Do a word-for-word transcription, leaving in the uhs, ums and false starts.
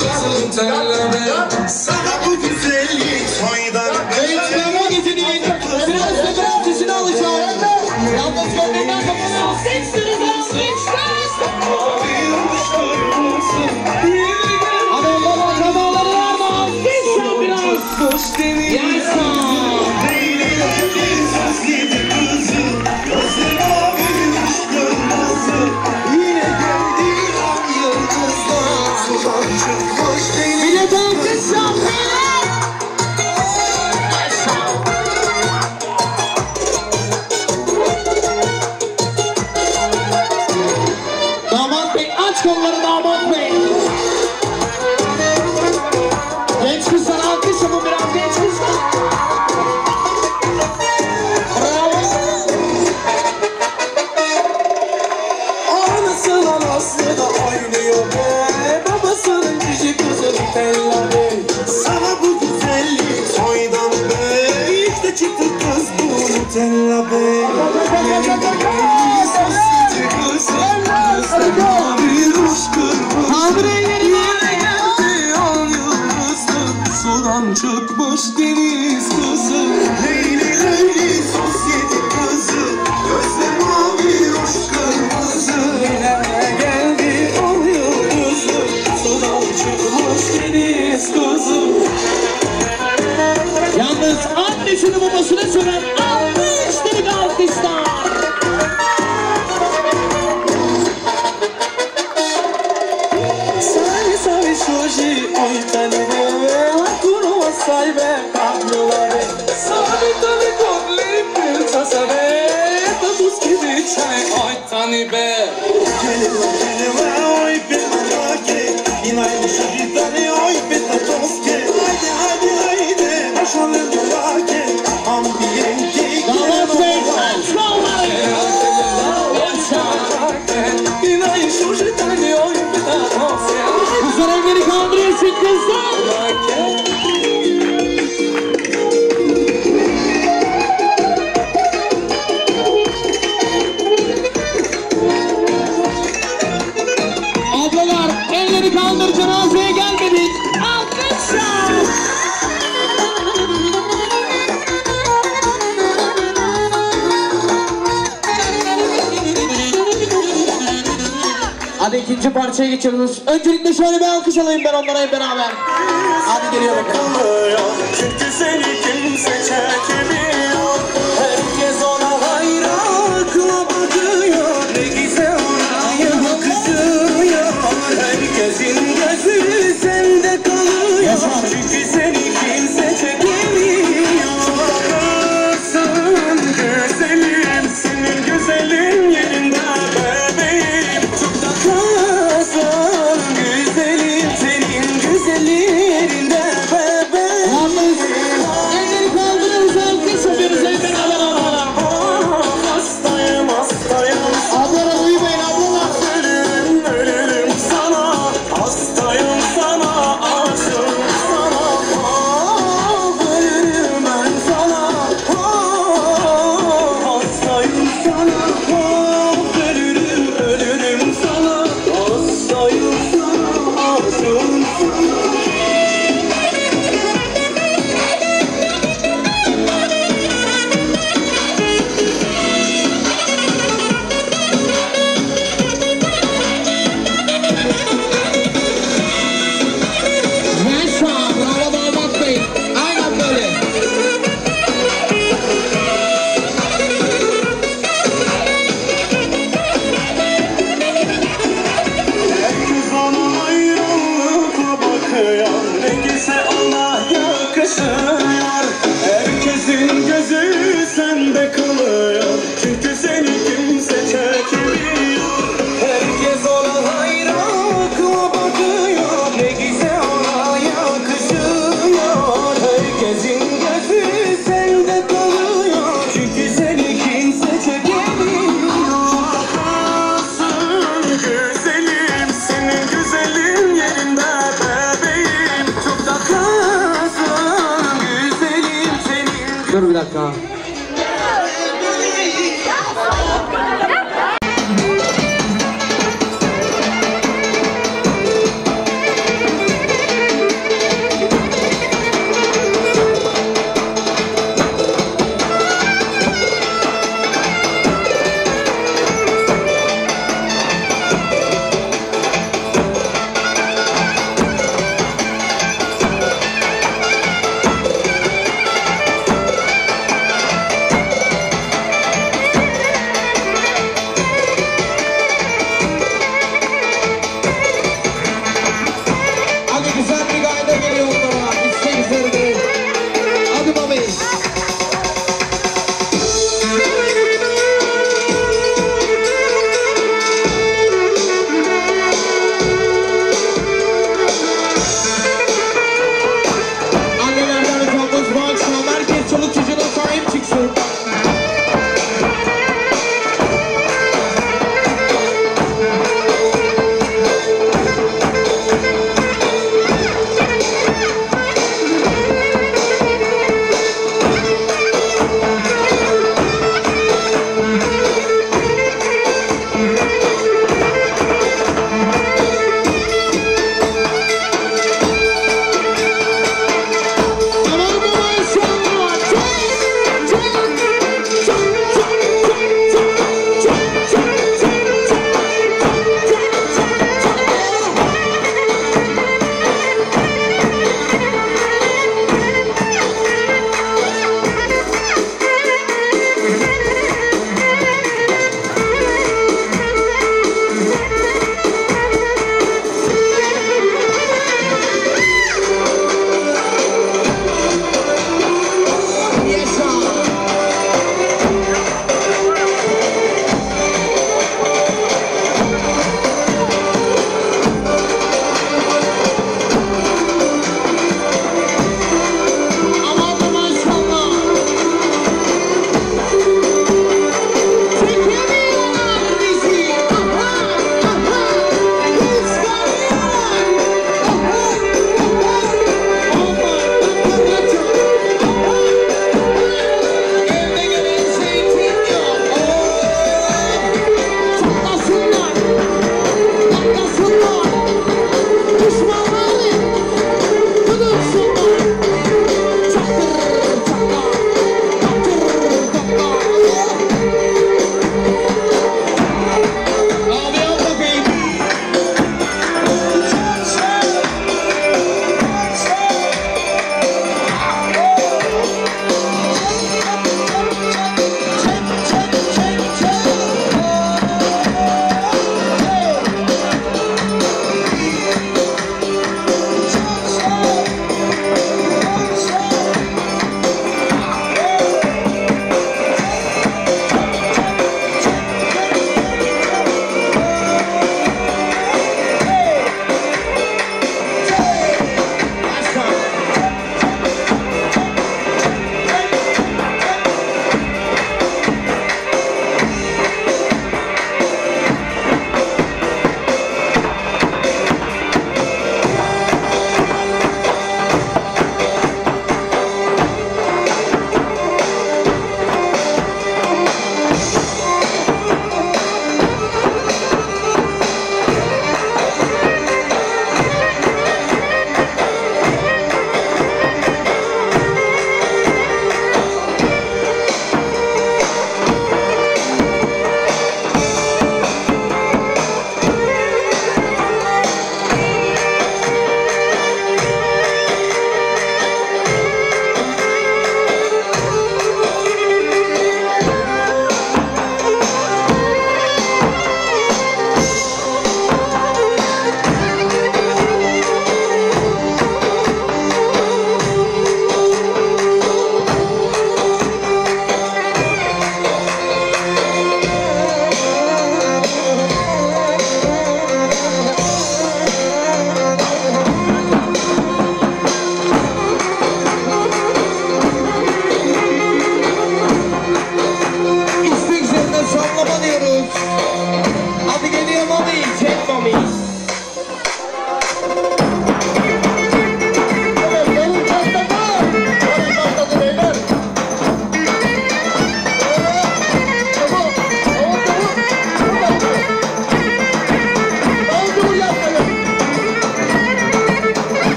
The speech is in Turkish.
kızıl terleme. Sana bu güzellik soydan Eğitimlerine getirdiğin biraz da biraz sesini alacağım. Yalnız gönlünden kapanıyor. Seksiniz adamlar akrabaları var mı? Alkışla biraz. Yersen. Millet alkışla. Damat Bey, aç kolları Damat Bey. Genç kızlar alkış yapın biraz, genç kızlar. Bravo. Anasının anası da oynuyor be, babasının küçük kızı Nutella. Sana bu güzellik soydan be, işte çıktı kız bu Nutella be. Sosyetik kızı, gözler bir ruş kırmızı. Kaldırın yerine. Yine geldi al yıldızlı, sudan çıkmış deniz kızı. Leyli leyli sosyetik kızı, gözler mavi ruş kırmızı. Yine geldi al yıldızlı, sudan çıkmış deniz kızı. Yalnız annesini babasına söven alkışları alkışlar. Sai, sai, surge, oi, tanere, qualcuno assai be, cagnolare. Sai, tane kodli, pirca sabe, ta buski di chai, oi, tani be. Kelima, kelima, oi, pemanake, inay surge, tane, oi, petatoske. Haydi, haydi, haydi, başalım melake, ambiyenki. Damat Bey, aç kolları. Inay surge, tane, oi, petatoske. Kızlar elleri kaldırıyorsun kızlar. Ablalar elleri kaldır, cenazeye gelmedik. Alkışlar. Hadi ikinci parçaya geçiyoruz. Öncelikle şöyle bir alkış alayım ben onlara hep beraber. Hadi geliyor bakalım. Çünkü seni kimse çekemiyor. Herkes ona hayran, akla bakıyor. Ne güzel ona yakışıyor. Herkesin gözü sende kalıyor. Çünkü seni kimse çekemiyor. Bakırsan güzelim, senin güzelin yerinde bebeğim. Çok da kalsan güzelim, senin güzelin yerinde bebeğim. Yalnız elleri kaldırıyoruz, alkış yapıyoruz hep beraber ablalar. Hastayım, hastayım. Ablalar uyumayın ablalar. Ölürüm, ölürüm sana. Hastayım sana, aşığım sana. Ah, ölürüm ben sana. Ah, hastayım sana. Ah, ölürüm, ölürüm sana. Hastayım sana, aşığım sana. Yaşa, bravo Damat Bey. Aynen böyle. Herkes ona ayrılıkla bakıyor. Ne giyse ona yakışıyor. Herkesin gözü sende kalıyor. Çünkü seni kimse çekemiyor. Herkes ona hayranlıkla bakıyor. Ne giyse ona yakışıyor. Herkesin gözü sende kalıyor. Çünkü seni kimse çekemiyor. Bakasın güzelim, senin güzelin yerinde bebeğim. Çok da kalsın güzelim, senin Dur bir dakika.